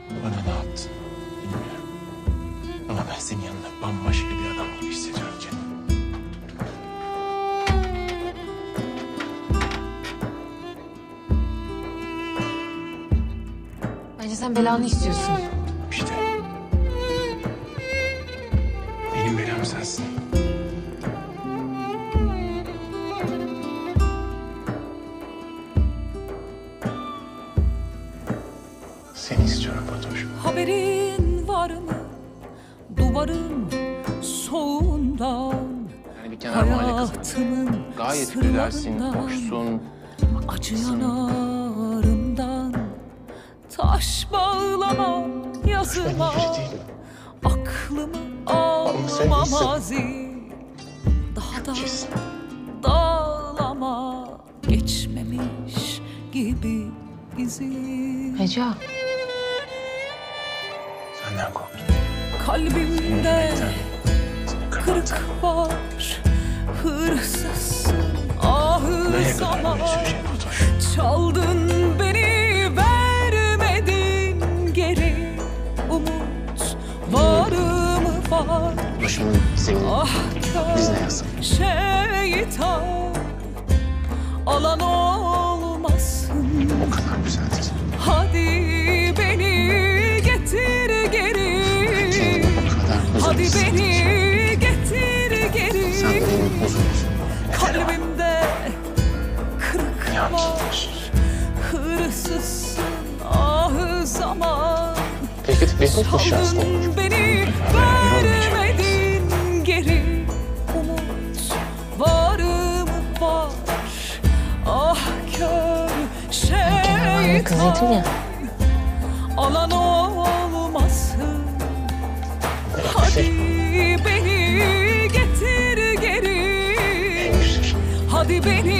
Bana ne yaptın bilmiyorum. Ama ben senin yanında bambaşka bir adam gibi hissediyorum kendimi. Bence sen belanı istiyorsun. İşte. Benim belam sensin. Seni istiyorum Fatoş. Haberin var mı duvarın soğuğundan? Yani bir kenar mahalle kızı. Hayatımın Gayet güzelsin, sırlarından, hoşsun. acı yanarımdan taş bağlama yazıma Ben iyi biri değilim. aklımı sen almam iyisin. mazi. Daha da Kesin. dağlama geçmemiş gibi izin. Heca. Senden korktum. Kalbimde Seni kırık kırmaktan. var, hırsızsın ahı Nereye kadar zaman. böyle sürecek Fatoş? Çaldın beni, vermedin geri. Umut var mı var? Fatoş'un senin Ah biz ne kör yazık? şeytan, alan olmasın. O kadar güzeldi. Hadi beni getir geri. O kadar Hadi güzelsin. beni getir Sen geri. benim huzurumsun. Kalbimde kırık Ya var, gidiyorsun. hırsızsın ahı zaman. Peki benim bu şanslı olur. Çaldın beni, vermedin geri. Umut var mı var? Ah kör Mahalle kızıydım şeytan, ya. alan olmasın. Hadi beni getir geri. En güzel. Hadi beni